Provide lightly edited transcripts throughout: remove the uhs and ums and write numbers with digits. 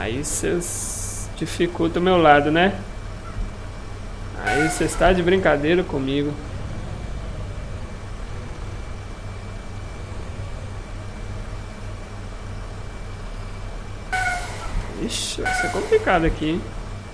Aí vocês dificultam o meu lado, né? Aí você está de brincadeira comigo. Ixi, vai ser complicado aqui, hein?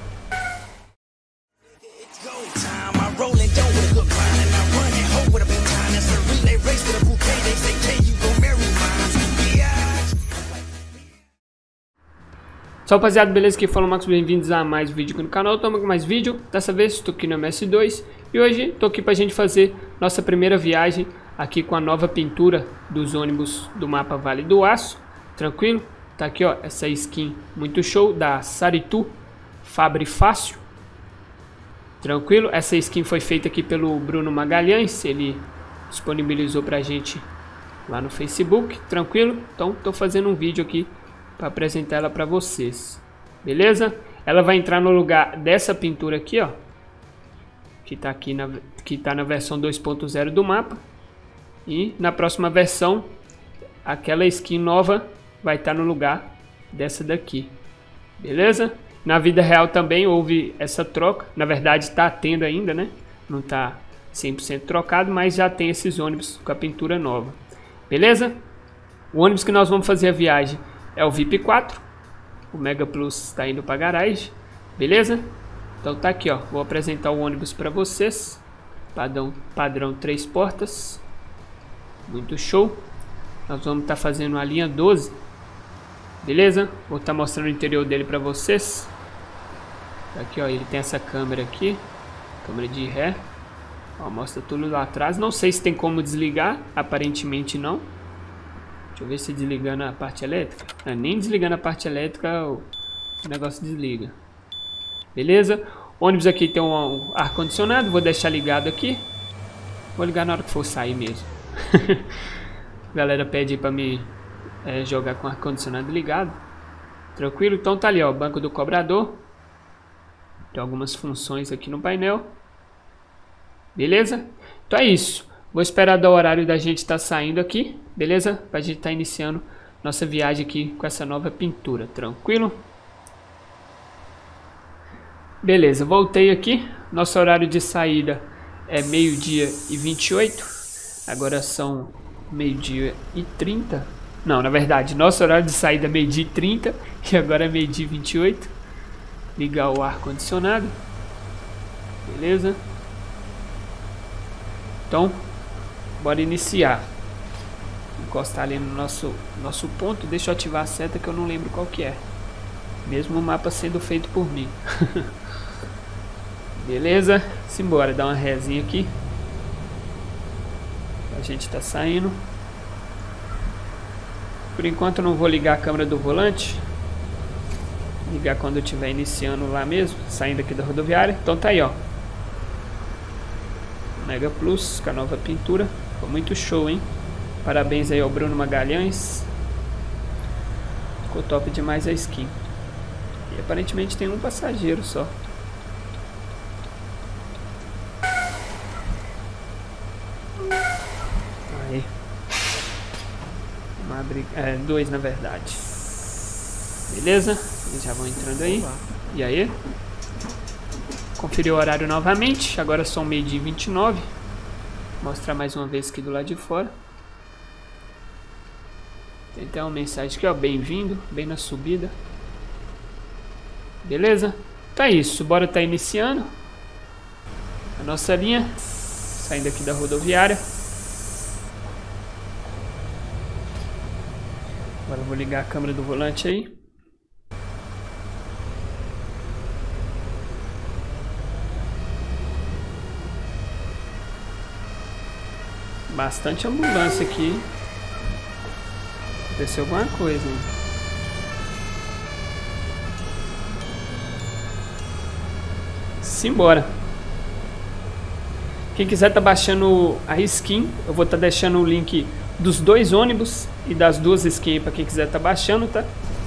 Salve rapaziada, beleza? Aqui fala o Marcos, bem-vindos a mais um vídeo aqui no canal. Estamos com mais vídeo, dessa vez estou aqui no MS2 e hoje estou aqui para a gente fazer nossa primeira viagem aqui com a nova pintura dos ônibus do mapa Vale do Aço. Tranquilo? Tá aqui, ó, essa skin muito show da Saritu Fabre Fácil. Tranquilo? Essa skin foi feita aqui pelo Bruno Magalhães, ele disponibilizou pra gente lá no Facebook. Tranquilo? Então estou fazendo um vídeo aqui para apresentar ela para vocês, beleza? Ela vai entrar no lugar dessa pintura aqui, ó, que tá na versão 2.0 do mapa, e na próxima versão aquela skin nova vai estar no lugar dessa daqui, beleza? Na vida real também houve essa troca, na verdade está tendo ainda, né? Não tá 100% trocado, mas já tem esses ônibus com a pintura nova, beleza? O ônibus que nós vamos fazer a viagem é o VIP 4, o Mega Plus está indo para a garagem, beleza? Então tá aqui, ó, vou apresentar o ônibus para vocês, padrão 3 portas, muito show. Nós vamos estar fazendo a linha 12, beleza? Vou estar mostrando o interior dele para vocês. Tá aqui, ó, ele tem essa câmera aqui, câmera de ré, ó, mostra tudo lá atrás. Não sei se tem como desligar, aparentemente não. Deixa eu ver se desligando a parte elétrica. Nem desligando a parte elétrica o negócio desliga. Beleza? O ônibus aqui tem um ar-condicionado. Vou deixar ligado aqui. Vou ligar na hora que for sair mesmo. A galera pede pra me jogar com ar-condicionado ligado. Tranquilo? Então tá ali, ó, o banco do cobrador. Tem algumas funções aqui no painel. Beleza? Então é isso. Vou esperar do horário da gente estar saindo aqui, beleza? Pra gente estar iniciando nossa viagem aqui com essa nova pintura, tranquilo? Beleza, voltei aqui. Nosso horário de saída é 12h28. Agora são 12h30. Não, na verdade, nosso horário de saída é 12h30 e agora é 12h28. Ligar o ar-condicionado. Beleza? Então, bora iniciar. Encostar ali no nosso ponto. Deixa eu ativar a seta que eu não lembro qual que é. Mesmo o mapa sendo feito por mim. Beleza? Simbora, dar uma rezinha aqui. A gente tá saindo. Por enquanto eu não vou ligar a câmera do volante. Ligar quando eu estiver iniciando lá mesmo. Saindo aqui da rodoviária. Então tá aí, ó. Mega Plus com a nova pintura. Ficou muito show, hein? Parabéns aí ao Bruno Magalhães. Ficou top demais a skin. E aparentemente tem um passageiro só. Aí. Dois na verdade. Beleza? Eles já vão entrando aí. E aí? Conferir o horário novamente. Agora são 12h29. Vou mostrar mais uma vez aqui do lado de fora. Tem até uma mensagem aqui, ó. Bem-vindo. Bem na subida. Beleza? Então é isso. Bora tá iniciando a nossa linha. Saindo aqui da rodoviária. Agora eu vou ligar a câmera do volante aí. Bastante ambulância aqui. Aconteceu alguma coisa, hein? Simbora. Quem quiser tá baixando a skin, eu vou tá deixando o link dos dois ônibus e das duas skins para quem quiser tá baixando, tá?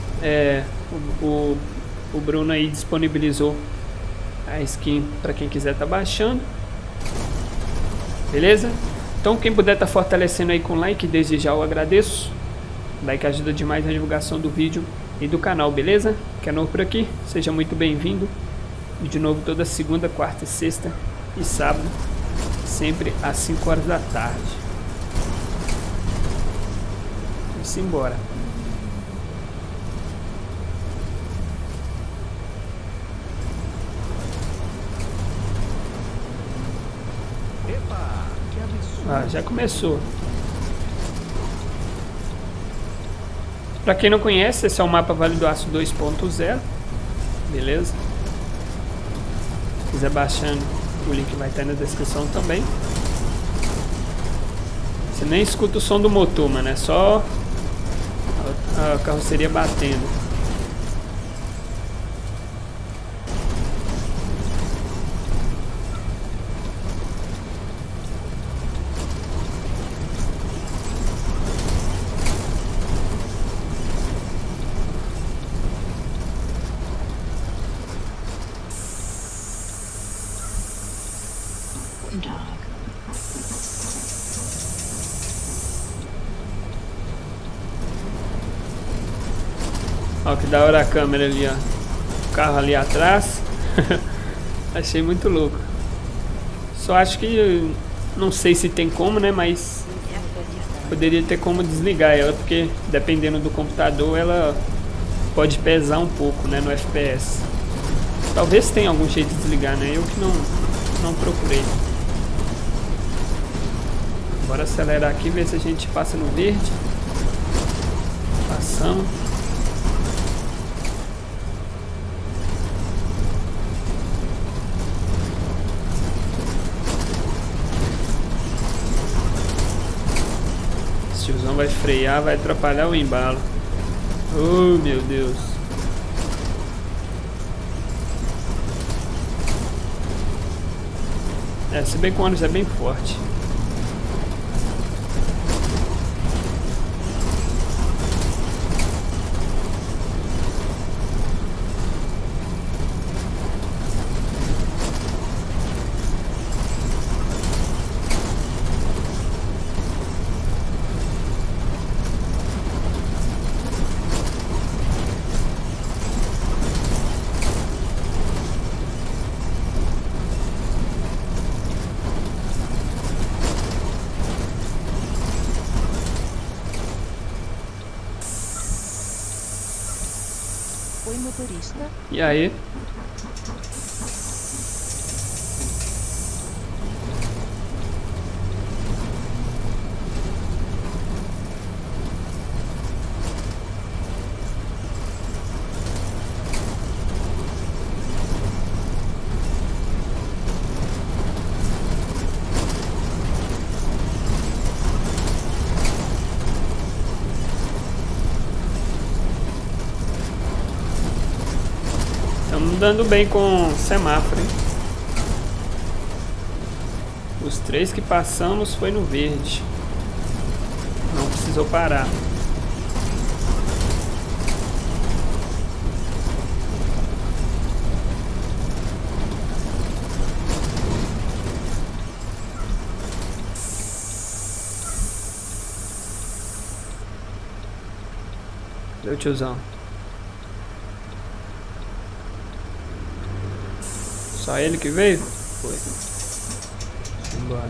O Bruno aí disponibilizou a skin para quem quiser tá baixando. Beleza? Então quem puder estar fortalecendo aí com like, desde já eu agradeço. Like ajuda demais na divulgação do vídeo e do canal, beleza? Que é novo por aqui, seja muito bem-vindo. E de novo toda segunda, quarta, sexta e sábado, sempre às 5 horas da tarde. Vamos embora. Epa, que absurdo. Ah, já começou. Pra quem não conhece, esse é o mapa Vale do Aço 2.0. Beleza? Se quiser baixando, o link vai estar na descrição também. Você nem escuta o som do motor, mano. É só a carroceria batendo. Ó, que da hora a câmera ali, ó. O carro ali atrás. Achei muito louco. Só acho que... Não sei se tem como, né? Mas... Poderia ter como desligar ela. Porque dependendo do computador, ela pode pesar um pouco, né? No FPS. Talvez tenha algum jeito de desligar, né? Eu que não procurei. Bora acelerar aqui, ver se a gente passa no verde. Passamos. Esse tiozão vai frear, vai atrapalhar o embalo. Oh, meu Deus. É, se bem que o ônibus é bem forte. Oi, motorista. E aí? Estamos dando bem com semáforo, hein? Os 3 que passamos foi no verde. Não precisou parar. Deu, tiozão. Só ele que veio? Foi. Vambora.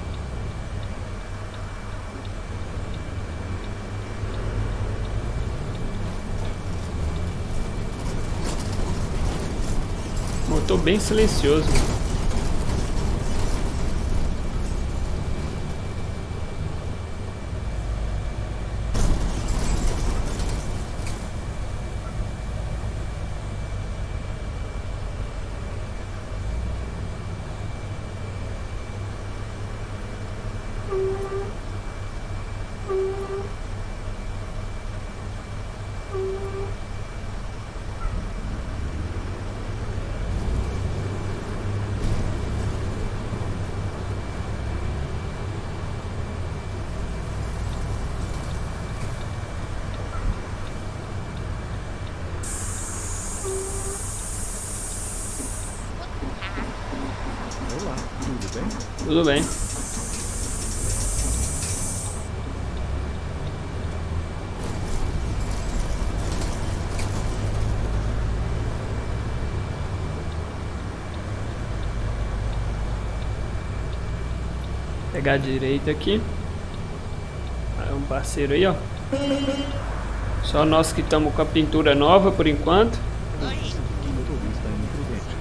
Motor bem silencioso. Olá, tudo bem? Tudo bem. Pegar a direita aqui. Um parceiro aí, ó. Só nós que estamos com a pintura nova por enquanto. O motorista é imprudente.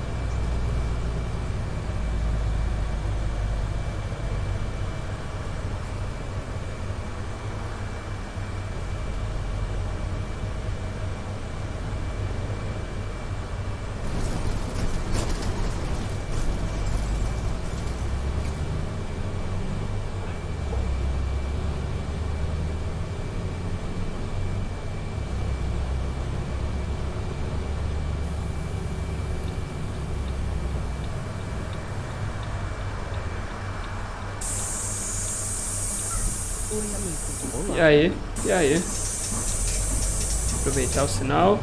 E aí? E aí? Aproveitar o sinal.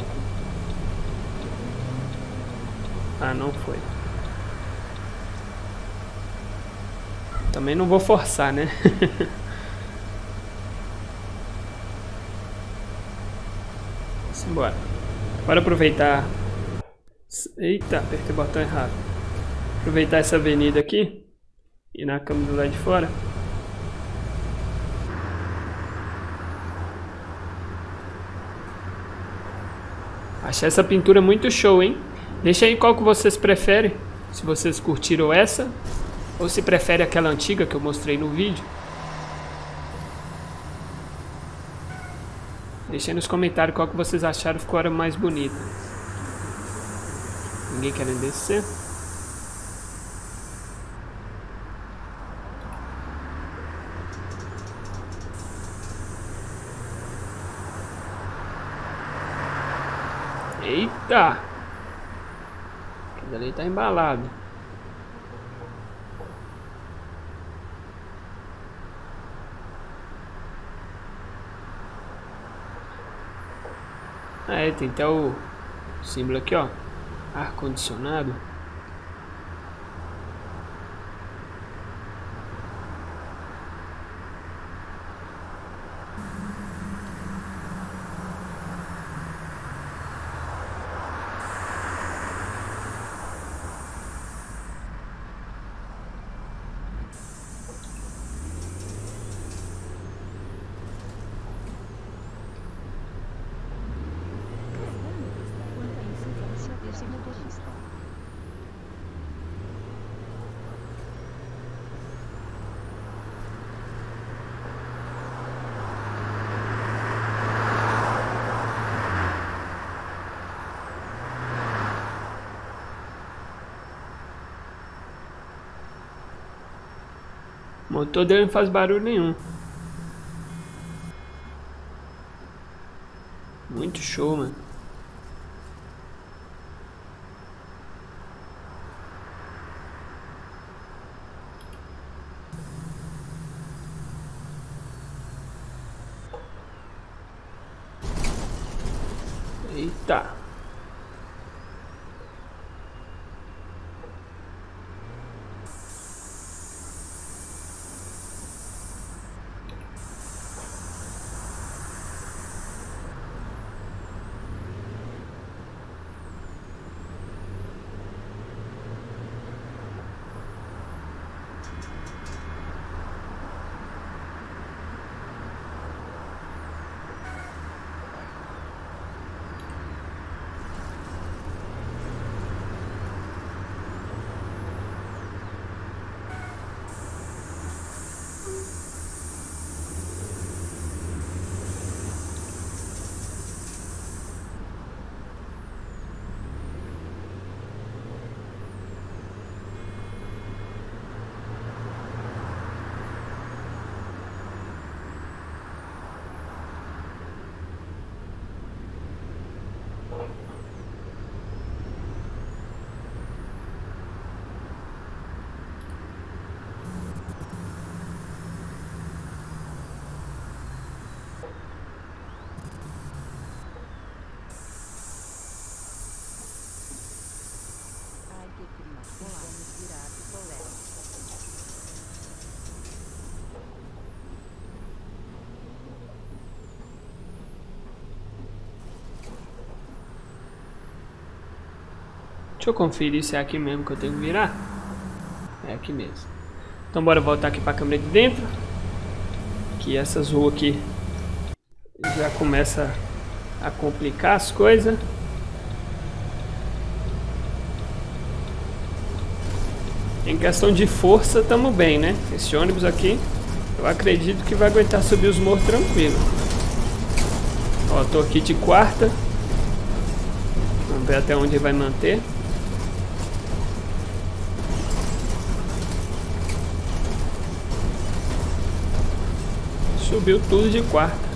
Ah, não foi. Também não vou forçar, né? Simbora. Bora aproveitar. Eita, apertei o botão errado. Aproveitar essa avenida aqui. E na câmera do lado de fora. Achei essa pintura muito show, hein? Deixa aí qual que vocês preferem. Se vocês curtiram essa. Ou se prefere aquela antiga que eu mostrei no vídeo. Deixa aí nos comentários qual que vocês acharam que ficou mais bonita. Ninguém querendo descer. Eita! Aquilo ali tá embalado. Ah, tem até o símbolo aqui, ó. Ar-condicionado. Quanta incidência desse motorista. O motor dele não faz barulho nenhum. Muito show, mano. Eita. Ai, que clima. Vamos virar picolé. Deixa eu conferir se é aqui mesmo que eu tenho que virar. É aqui mesmo. Então bora voltar aqui para a câmera de dentro. Que essas ruas aqui já começa a complicar as coisas. Em questão de força, estamos bem, né? Esse ônibus aqui, eu acredito que vai aguentar subir os morros tranquilo. Ó, tô aqui de quarta. Vamos ver até onde vai manter. Subiu tudo de quarta.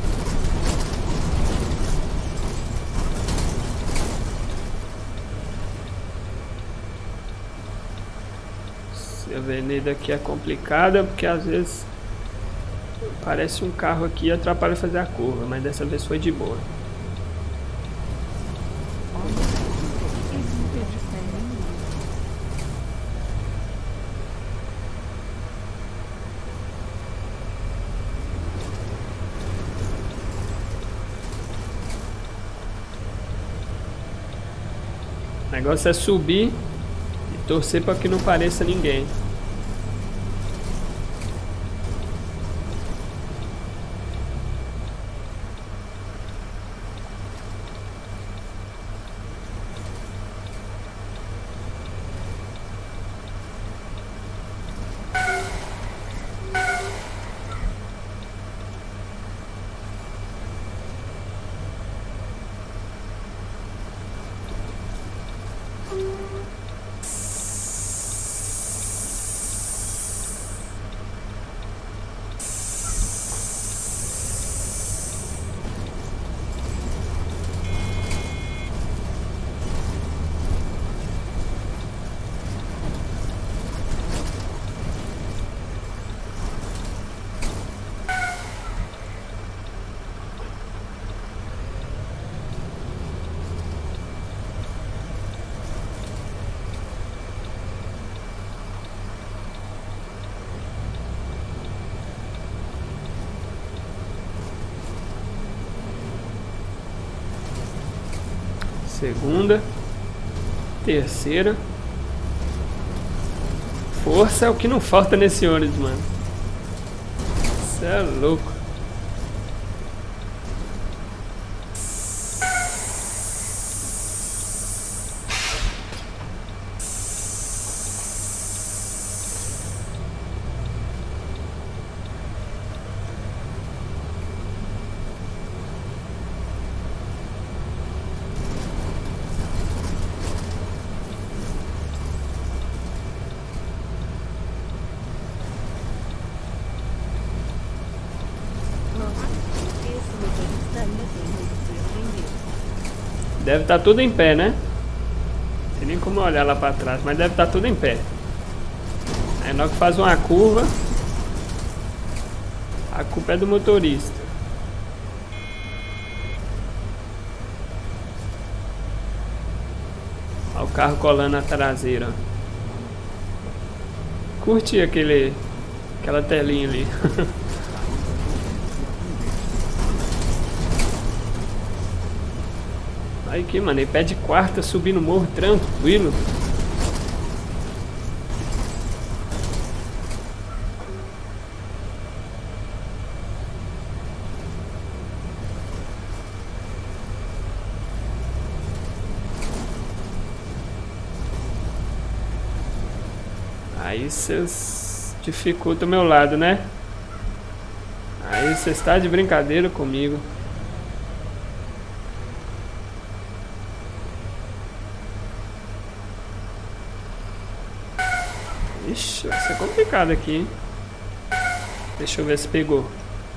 A avenida aqui é complicada porque às vezes parece um carro aqui e atrapalha fazer a curva, mas dessa vez foi de boa. O negócio é subir e torcer para que não pareça ninguém. Segunda, terceira. Força é o que não falta nesse ônibus, mano. Isso é louco. Deve estar tudo em pé, né? Não tem nem como olhar lá pra trás, mas deve estar tudo em pé. Aí na hora que faz uma curva, a culpa é do motorista. Olha o carro colando na traseira. Curti aquela telinha ali. Aí aqui, mano, ele pede quarta, subir no morro tranquilo. Aí vocês dificultam o meu lado, né? Aí você está de brincadeira comigo. Ixi, vai ser complicado aqui, hein? Deixa eu ver se pegou.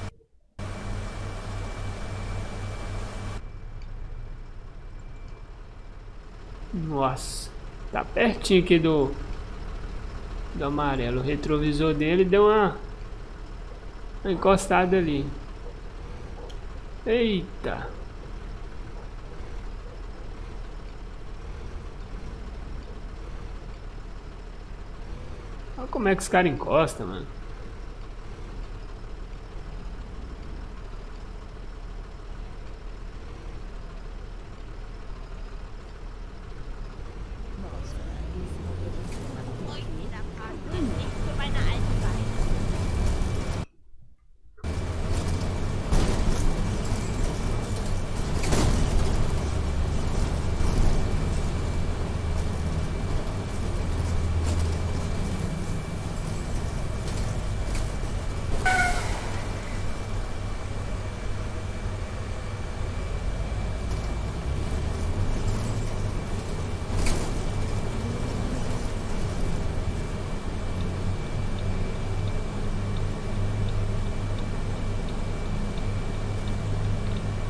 Nossa, tá pertinho aqui do amarelo. O retrovisor dele deu uma encostada ali. Eita. Olha como é que os caras encostam, mano.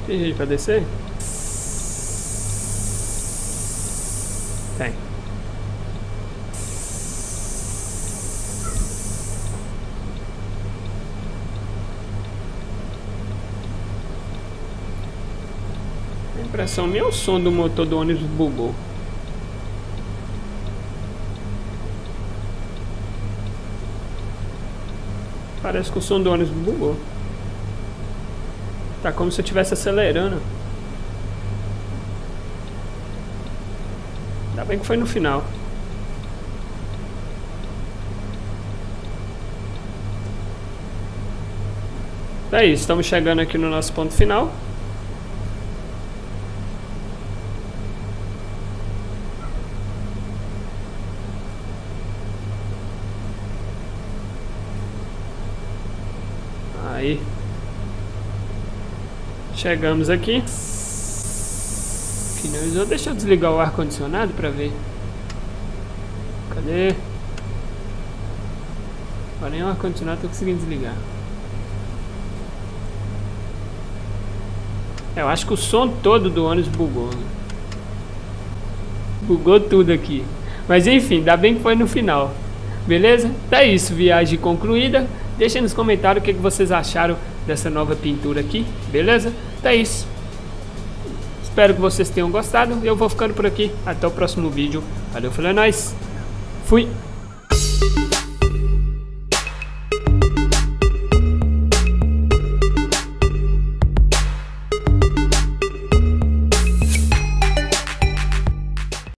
Tem jeito pra descer? Tem. A impressão nem o som do motor do ônibus bugou. Parece que o som do ônibus bugou. Tá como se eu estivesse acelerando. Ainda bem que foi no final. É isso, estamos chegando aqui no nosso ponto final. Aí. Chegamos aqui. Finalizou. Deixa eu desligar o ar-condicionado pra ver. Cadê? Agora nem o ar-condicionado tô conseguindo desligar. Eu acho que o som todo do ônibus bugou. Bugou tudo aqui. Mas enfim, ainda bem que foi no final. Beleza? Tá isso, viagem concluída. Deixem nos comentários o que vocês acharam dessa nova pintura aqui. Beleza? Tá isso. Espero que vocês tenham gostado. Eu vou ficando por aqui. Até o próximo vídeo. Valeu, falou, é nóis. Fui.